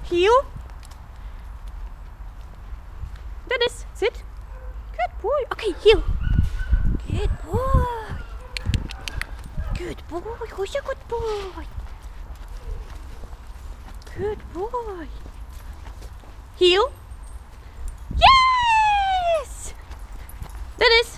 Heel. Dennis, sit. Good boy. Okay, heel. Good boy. Good boy. Who's a good boy? Good boy. Heel. Yes! Dennis.